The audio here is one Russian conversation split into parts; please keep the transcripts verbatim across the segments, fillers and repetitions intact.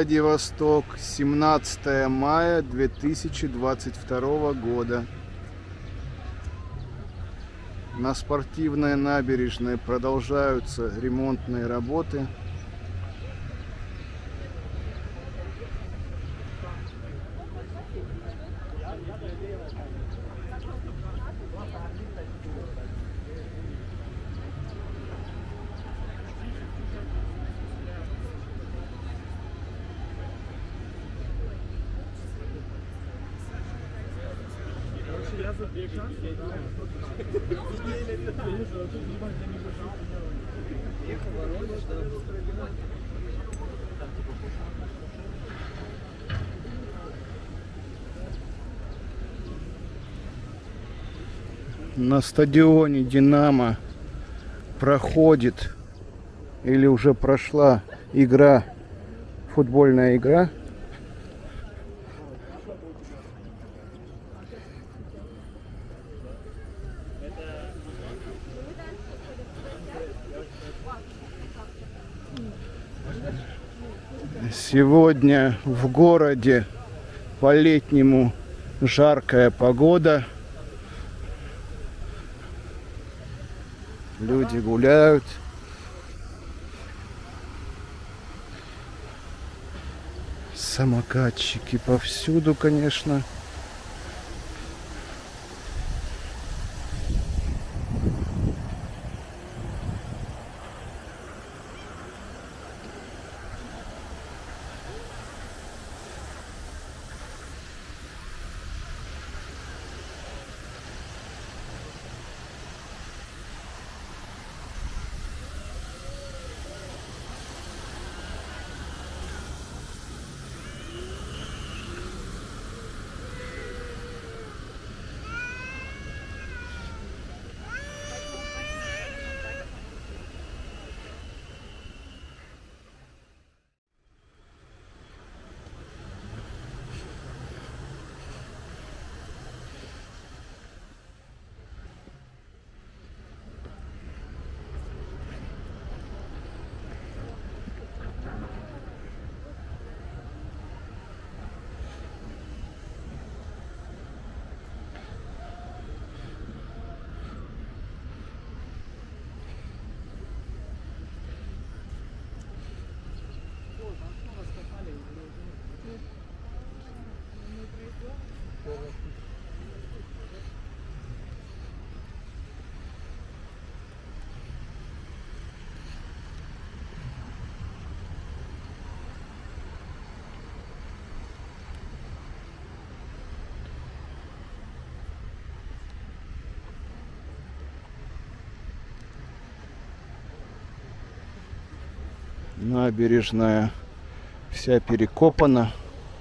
Владивосток, семнадцатое мая две тысячи двадцать второго года. На спортивной набережной продолжаются ремонтные работы. На стадионе «Динамо» проходит или уже прошла игра, футбольная игра. Сегодня в городе по-летнему жаркая погода. Люди гуляют. Самокатчики повсюду, конечно. Набережная вся перекопана.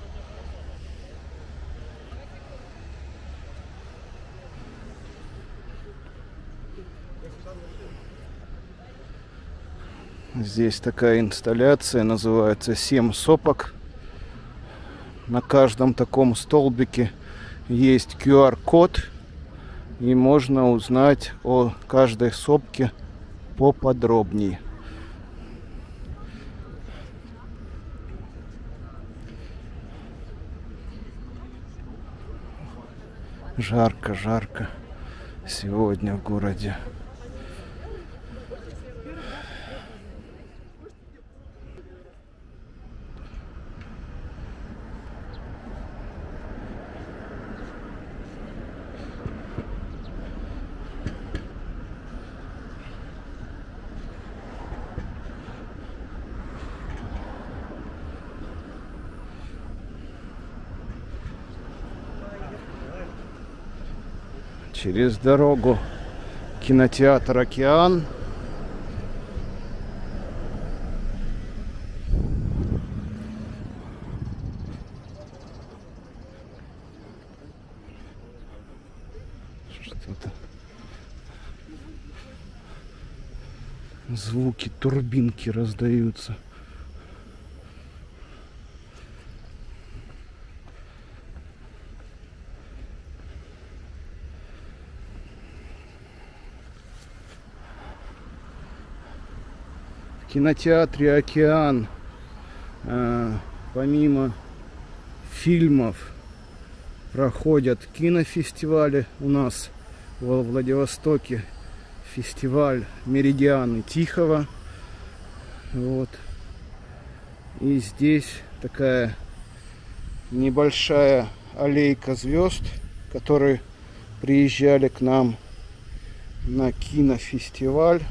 Здесь такая инсталляция, называется «Семь сопок». На каждом таком столбике есть ку ар код, и можно узнать о каждой сопке поподробнее. Жарко, жарко сегодня в городе. Через дорогу кинотеатр «Океан». Что-то. Звуки турбинки раздаются. В кинотеатре «Океан» э, помимо фильмов проходят кинофестивали у нас во Владивостоке. Фестиваль «Меридианы Тихого». Вот. И здесь такая небольшая аллейка звезд, которые приезжали к нам на кинофестиваль.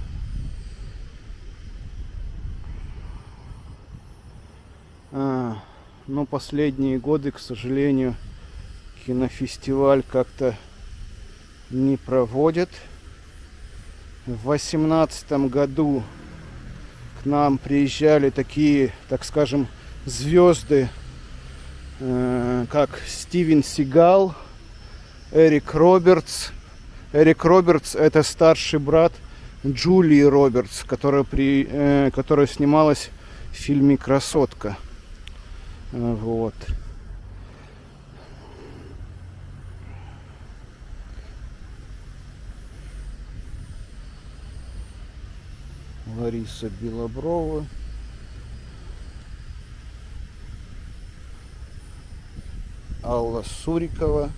А, но последние годы, к сожалению, кинофестиваль как-то не проводят. В восемнадцатом году к нам приезжали такие, так скажем, звезды, э, как Стивен Сигал, Эрик Робертс. Эрик Робертс — это старший брат Джулии Робертс, которая, при, э, которая снималась в фильме «Красотка». Вот. Лариса Белоброва. Алла Сурикова.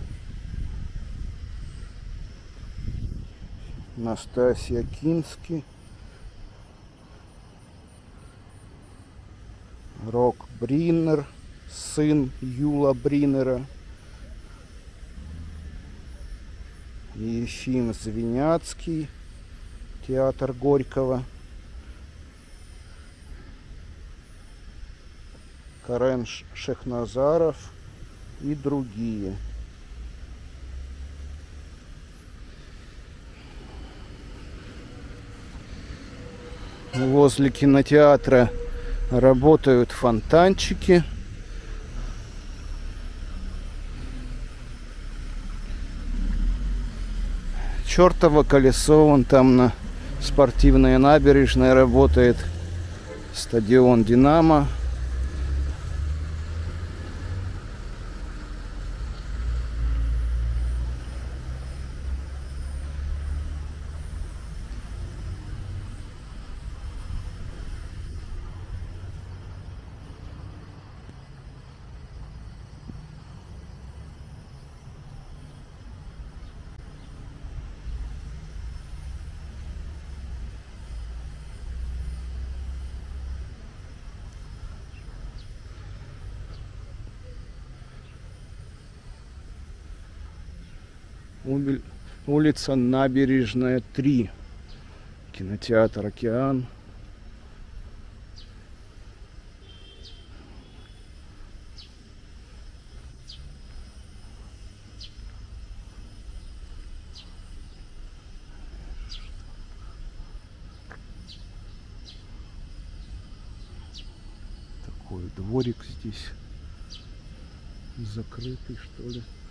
Настасья Кински. Рок Бриннер, сын Юла Бриннера. Ефим Звеняцкий, театр Горького. Карен Шехназаров и другие. Возле кинотеатра работают фонтанчики. Чертово колесо, вон там на спортивной набережной работает. Стадион «Динамо». Улица Набережная, три. Кинотеатр «Океан». Такой дворик здесь. Закрытый, что ли.